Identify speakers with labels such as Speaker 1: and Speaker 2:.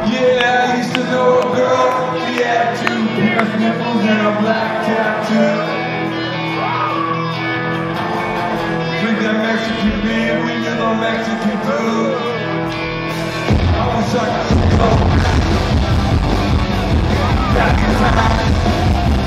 Speaker 1: Yeah, I used to know a girl. She had two pierced nipples and a black tattoo. Drink that Mexican beer, we do the Mexican food. I wish I could go back in time.